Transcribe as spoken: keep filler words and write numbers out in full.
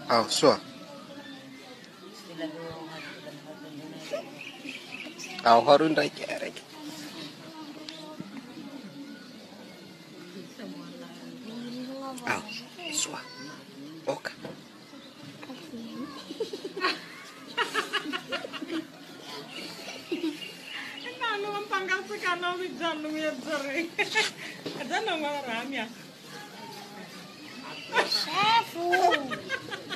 Aw, sua. Aw, harun rai kerek. Aw, sua. Oka. Ano ang panggal sa kanaw ni John Lumiyadzari? Adan ang mga ramya. Chef!